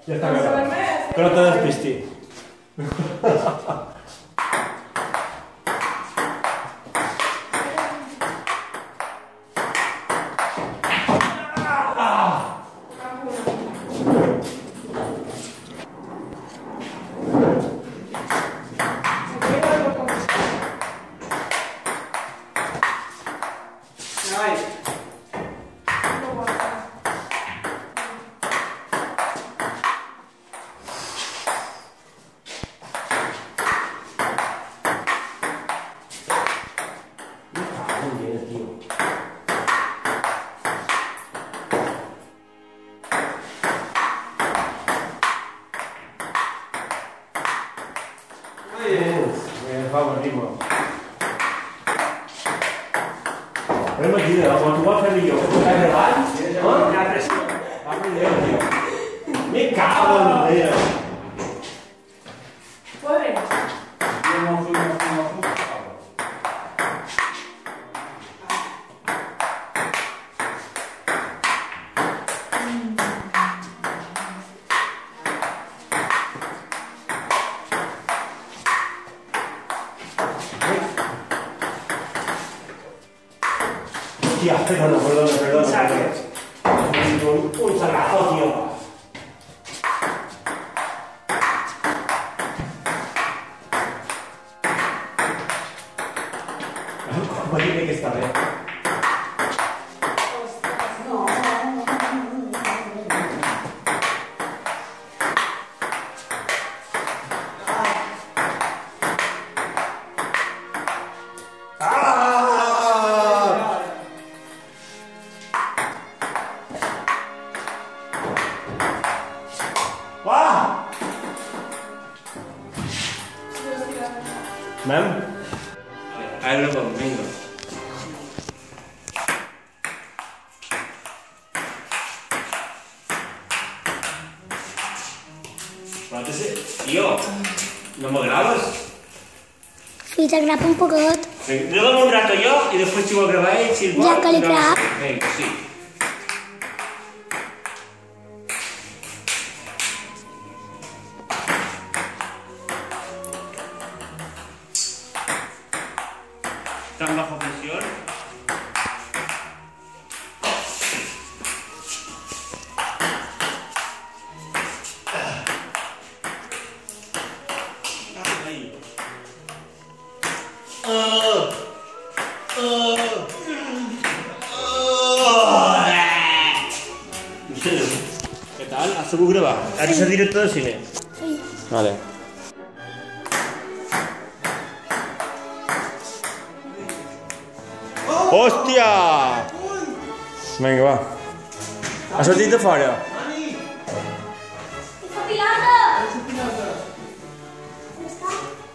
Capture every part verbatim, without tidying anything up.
Ya está acabado. Que no te despistis. Vamos, ritmo. Però imagina, quan ho va fer millor, que t'ho caig abans, no? Ja pressió. Va millor, tio. Me cago en la vida. ¿Puedes? Yo no fui, no fui, no fui. Hostia, perdona, perdona, perdona. Un, un salgazo, tío. ¿Cómo tiene que estar, eh? ¡Ah! Mem? Ahí lo conmigo. Tío, ¿no me grabas? Sí, te grabo un poquet. Graba'm un rato yo y después si vos grabáis, si Ja que li grab. Venga, sí. ¿Están bajo presión? Ahí. Oh. Oh. Oh. ¿Qué tal? ¿Has sabut grabar? ¿Eres el director de cine? Sí. Vale. Hòstia! Vinga, va. Ha sortit de fora? Esta pilota! On està?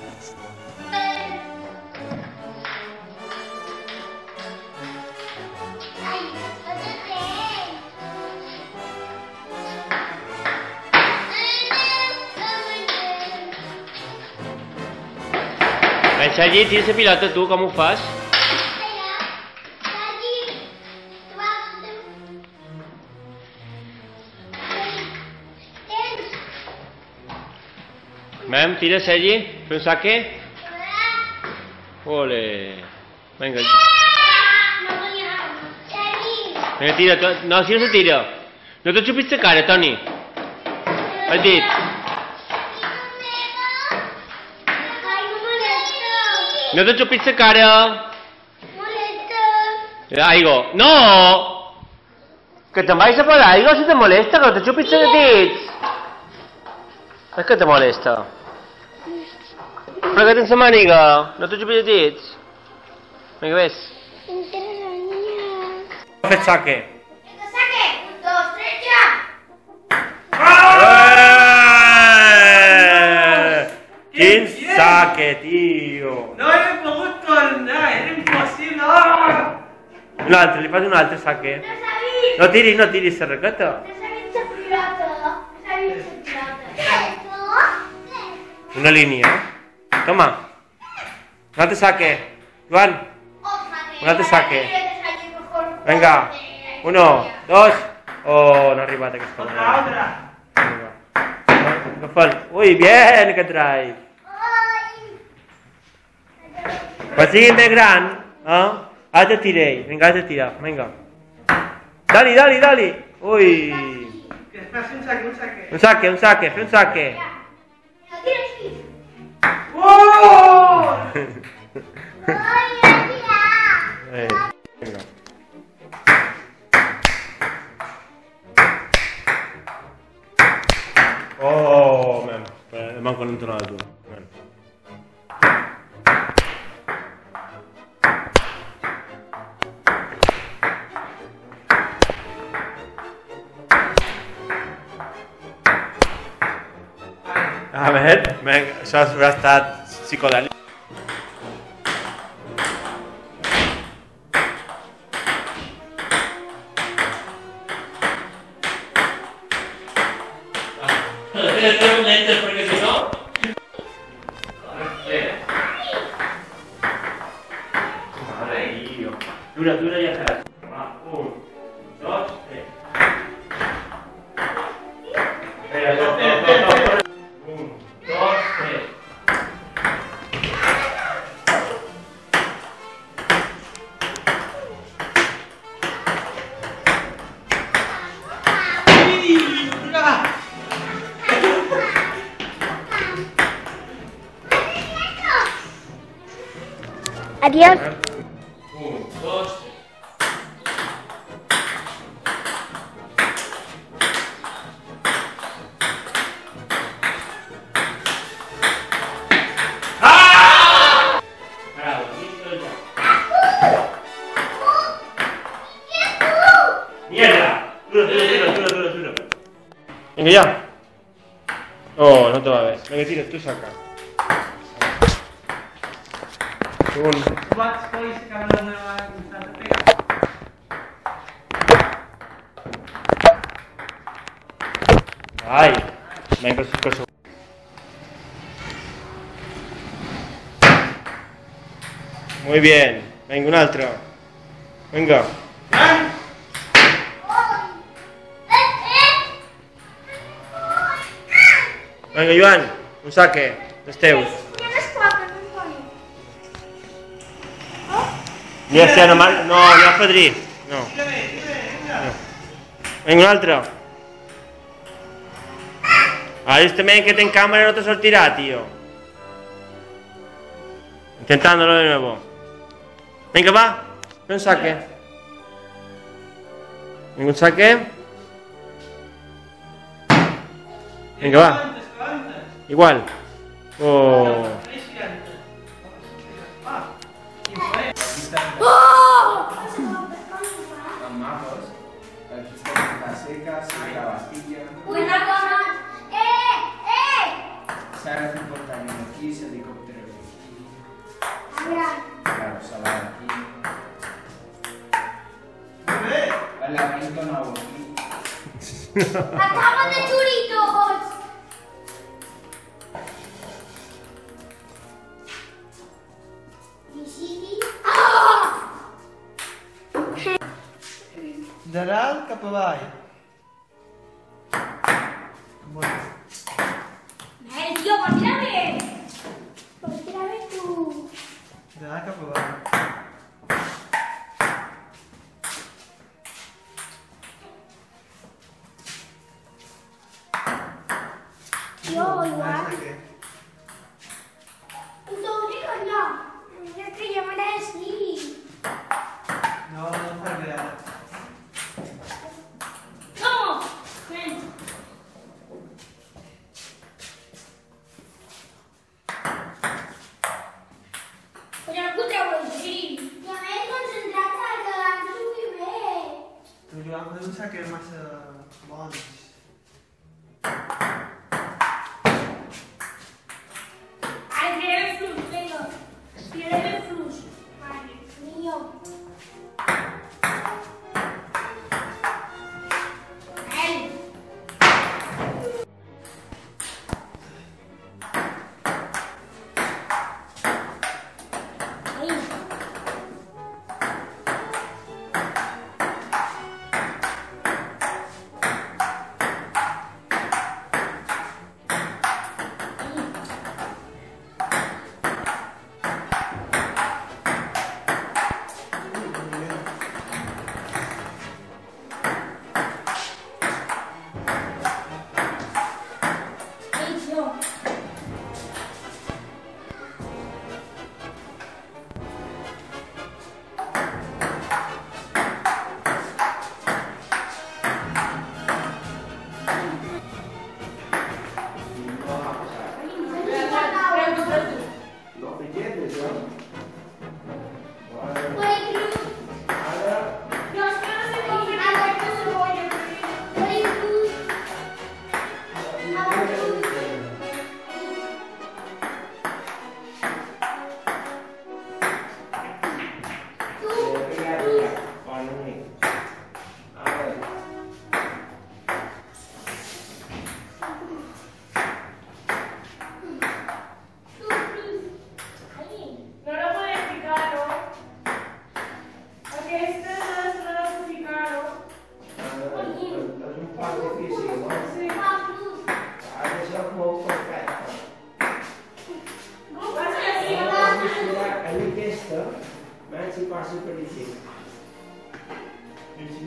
Ai, no té temps. En Sergi, tens la pilota tu, com ho fas? Mem, tira, Sergi. Fes un saque. Ole. Vinga. Vinga, tira. No, si no se tira. No te xupis la cara, Toni. Has dit. No te xupis la cara. Aigo. No! Que te'n vayas a por algo si te molesta, que no te xupis els dits. És que te molesta. Frega't en la màniga. No te xupis els dits. Vinga, ves. Ha fet saque. Un, dos, tres, ja! Quin saque, tio. No he pogut tornar, era impossible. Oh! Un altre, li fas un altre saque. No tiris, no tiris la raqueta. Una línia. Toma. Un altre saque. Joan. Un altre saque. Vinga. Uno, dos. Oh, no ha arribat aquesta Otra, otra. Vinga. Rafael. Muy bien que trae. Pues sígueme gran. ¿Ah? Ahora te tiré. Venga, te tira. Venga. Dale, dale, dale. Uy. Que espera, un saque, un saque. Un saque, un saque, un saque. ¡Oh! Eh, venga. Oh, man. Eh, manco non tornato tu. Man. A veure, man, això ha estat psicodèlic. Lentes perquè si no... Madre mía. Dura, dura i atrás. Va, un, dos, tres. Espera, dos, dos, dos, dos. Un, dos, tres. Adiós. Un, dos, tres. ¡Ah! Bravo, listo ya. ¡Mierda! Duro, duro, duro, duro, duro, duro. Venga ya. Oh, no te va a ver. Venga, tira, tú saca. Un... What's voice que habla una bastante pega? Ay, venga, sus cosas. Muy bien. Venga, un altro. Venga. Venga, Joan, un saque. Els teus. Ja sé, no, no, no ha Fadrí. No. Venga, un altro. Ah, este men que ten cámara no te sortirá, tío. Intentándolo de nuevo. Venga, va. Un saque. Venga, un saque. Venga, va. Igual. Oh. Amb mapes, aquí està la seca, seca la Bastilla. Una cosa. ¡Eh! ¡Eh! S'ha de portar aquí, s'helicòpter aquí. Mira. Claro, salada aquí. Bebé. El laberinto nou aquí. ¡Acaban de churitos! De dalt cap avall. Bueno. ¡Eh, tío, pues tírame! Pues tírame tú. De dalt cap avall. Yo, igual. Saque. ¿Tú digo no? Es que yo me la decí. No, no fa res. No! Ven. Però no puc treure així. Ja m'he concentrat a quedar-me muy bé. Tu, Joan, fes un saque massa bons. Ai, tiraré flux, venga. Tiraré flux. Madre mío. Él. Ahí.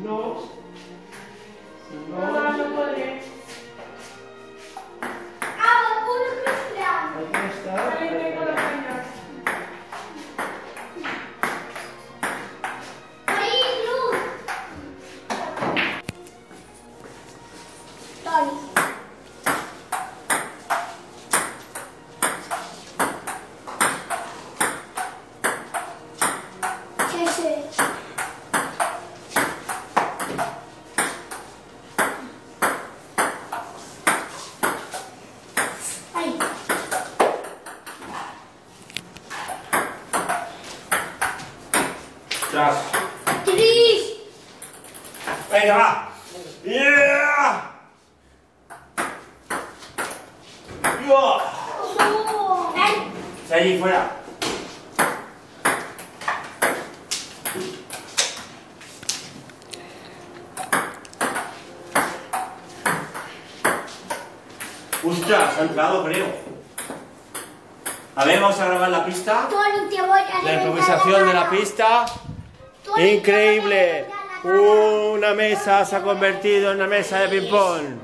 No. No, No. no podré. Ah, un cristal. Ahí está. Ahí tengo la caña. Ahí, luz. Tony. Ese. Ahí. Tras. Tris. Venga, va. Yeah. ¡Yo! Oh. Ahí. Allí fuera. Ostras, ha entrado, creo. A ver, vamos a grabar la pista. Tony, te voy a La reventar improvisación de la cara. pista. Tony, te voy a Increíble. reventar la cara. Una mesa se ha convertido en una mesa de ping-pong.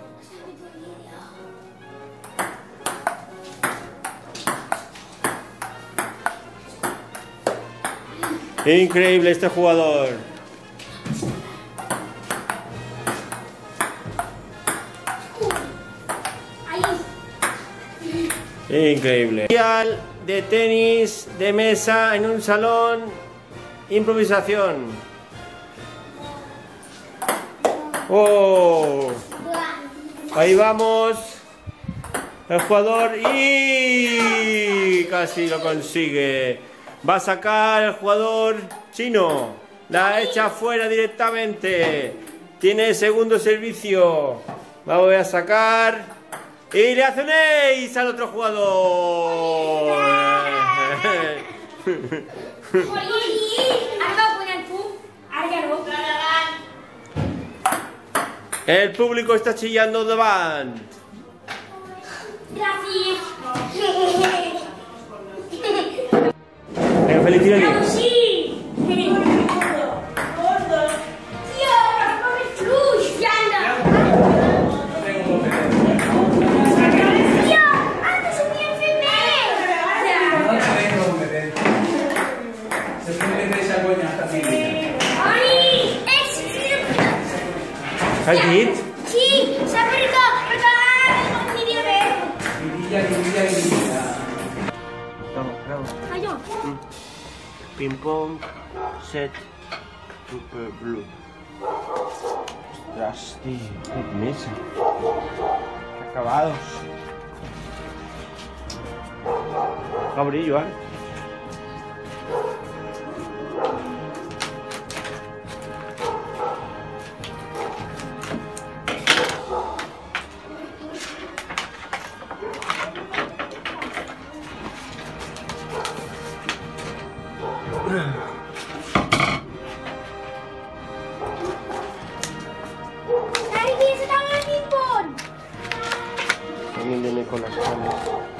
Increíble este jugador. Ahí. Increíble. Mundial de tenis de mesa en un salón. Improvisación. Oh, ahí vamos. El jugador y casi lo consigue. Va a sacar el jugador chino. La echa fuera directamente. Tiene segundo servicio. La voy a sacar. Y le hace un ace al otro jugador. El público está chillando de band. Gracias. Venga, feliz tirani. Sí. Tío, no comes flush, ya anda. Tío, antes un enfermero. No tengo competencia. Se puede meter esa coña hasta fin. Ay, es. Has dit? Sí, se ha perdido. Regalar mi bebé. Guirilla, guirilla, guirilla. Vamos, vamos. Ay, yo. Ping pong, set, super blue. Ostras, tío, qué mesa. Qué acabados. Abrí, Joan. Ay, ¿quién se está en el ping-pong? También viene con las camas.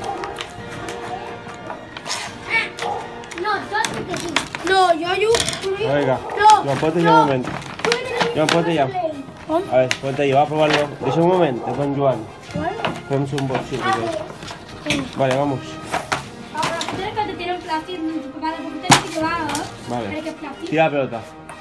No, yo porque sí. No, yo, yo. Venga, No, Joan, ponte ya no. un moment. Joan, ponte ja. A ver, ponte ahí, va a probarlo. Deixa un moment, con Joan. Fem un bot, sí. Vale, vamos. Ahora, tienes que te tiene un plástico, vale, porque tienes que llevar, ¿eh? Vale. Tienes que plástico. Tira la pelota.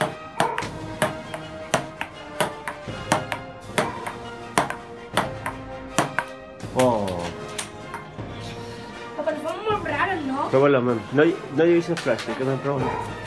Oh. Pero son muy raros, ¿no? Pruébalo, mem. No, no llevéis el plástico, que me pruebo.